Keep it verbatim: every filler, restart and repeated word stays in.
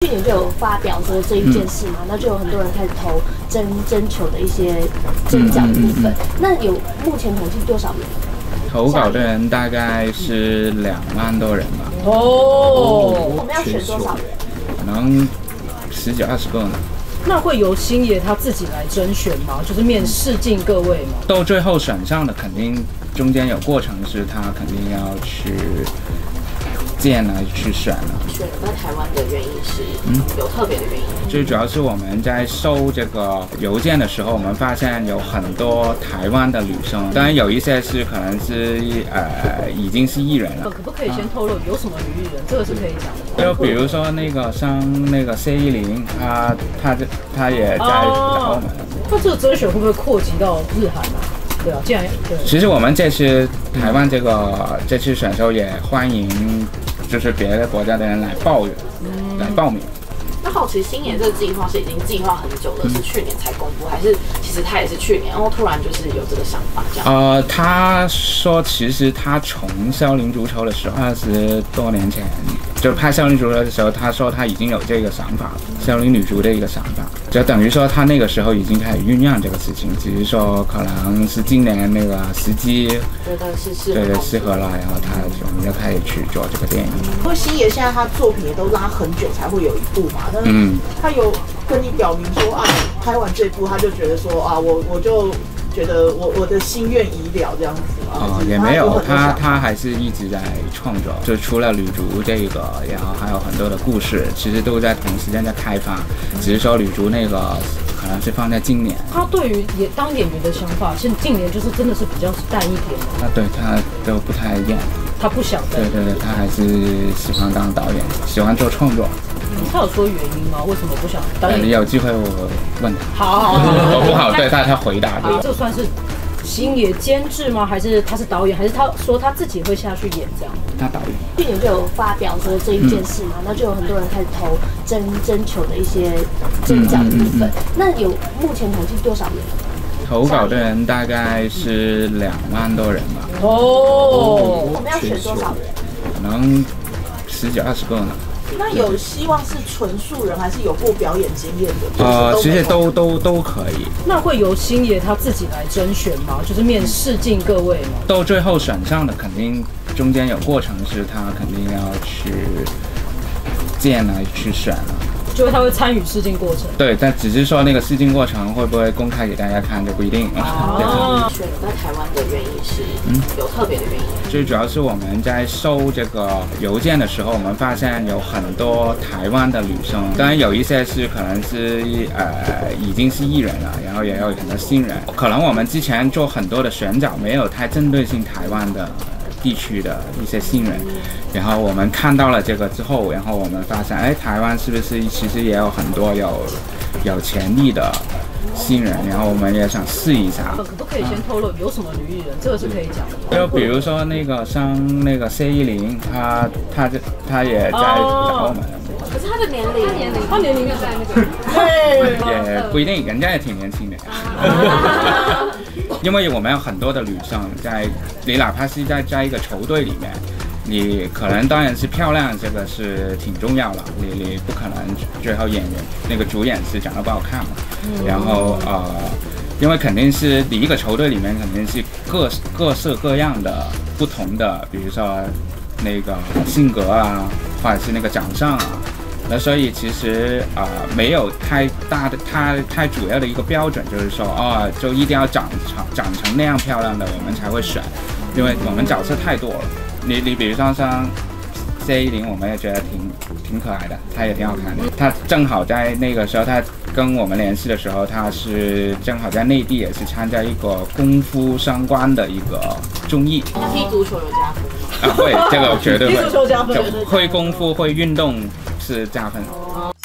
去年就有发表说这一件事嘛，那、嗯、就有很多人开始投征征求的一些征奖的部分。嗯嗯嗯嗯、那有目前统计多少人？ 投稿的人大概是两万多人吧。 哦，我们要选多少人？ 可能十几二十个呢。 那会由星爷他自己来甄选吗？就是面试进各位吗？ 到最后选上的肯定中间有过程，是他肯定要去见啊，去选啊。 选在台湾的原因是，嗯，有特别的原因。 最主要是我们在收这个邮件的时候，我们发现有很多台湾的女生，当然有一些是可能是呃已经是艺人了。 可不可以先透露有什么女艺人？这个是可以讲的。 就比如说那个像那个 C 一零，他他他也在找我们。 那这个甄选会不会扩及到日韩啊？对啊，既然对。 其实我们这次台湾这个这次选秀也欢迎，就是别的国家的人来报名，嗯、来报名。 那好奇星爷这个计划是已经计划很久了，嗯、是去年才公布，还是其实他也是去年，然后突然就是有这个想法这样？ 呃，他说其实他从少林足球的时候，二十多年前就拍少林足球的时候，他说他已经有这个想法，少林女足的一个想法，就等于说他那个时候已经开始酝酿这个事情，只是说可能是今年那个时机觉得是适合， 对对适合了，然后他就我们就开始去做这个电影。 因为星爷现在他作品也都拉很久才会有一部嘛，但是他有跟你表明说啊，拍完这部他就觉得说啊，我我就觉得我我的心愿已了这样子啊。 哦，也没有，他他还是一直在创作，就除了女足这个，然后还有很多的故事，其实都在同时间在开发，只是说女足那个可能是放在今年。 他对于也当演员的想法，现近年就是真的是比较淡一点。 他对他都不太演， 他不想对对对，他还是喜欢当导演，喜欢做创作。 他有说原因吗？为什么不想导演？ 你有机会我问他。 好好好， 我不好对他他回答这个。 这算是星爷监制吗？还是他是导演？还是他说他自己会下去演这样？ 他导演。 去年就有发表说这一件事嘛，那、嗯、就有很多人开始投征征求的一些征奖的部分。嗯嗯嗯嗯、那有目前统计多少人？ 投稿的人大概是两万多人吧。 哦，我们要选多少人？ 可能十几二十个呢。 那有希望是纯素人，还是有过表演经验的？ 呃，其实都都都可以。 那会由星爷他自己来甄选吗？就是面试进各位吗？ 到最后选上的肯定中间有过程，是他肯定要去见啊，去选啊。 就是他会参与试镜过程。 对，但只是说那个试镜过程会不会公开给大家看就不一定。 哦，选在台湾的原因是，嗯，有特别的原因。 最主要是我们在收这个邮件的时候，我们发现有很多台湾的女生，当然有一些是可能是呃已经是艺人了，然后也有很多新人。可能我们之前做很多的选角没有太针对性台湾的地区的一些新人，然后我们看到了这个之后，然后我们发现，哎，台湾是不是其实也有很多有有潜力的新人，然后我们也想试一下。 可不可以先透露有什么女艺人？这个是可以讲的。 就比如说那个像那个 C 一零，他他他也在找我们。 可是他的年龄，他年龄， 他年龄就在那个， 也不一定，人家也挺年轻的。因为我们有很多的女生在，你哪怕是在在一个球队里面，你可能当然是漂亮，这个是挺重要了。你你不可能最后演员那个主演是长得不好看嘛。嗯、然后呃，因为肯定是你一个球队里面肯定是各各色各样的不同的，比如说那个性格啊，或者是那个长相啊。那所以其实啊、呃，没有太大的、太太主要的一个标准，就是说哦，就一定要长成长成那样漂亮的，我们才会选，因为我们角色太多了。你你比如说像 C 一零，我们也觉得挺挺可爱的，他也挺好看的。他正好在那个时候，他跟我们联系的时候，他是正好在内地也是参加一个功夫相关的一个综艺。 那踢足球有加分吗？ 啊，会，这个绝对会。 踢足球加分， 会功夫会运动。是加分。